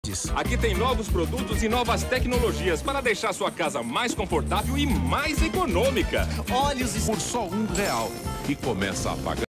Aqui tem novos produtos e novas tecnologias para deixar sua casa mais confortável e mais econômica. Óleos por só R$1 e começa a pagar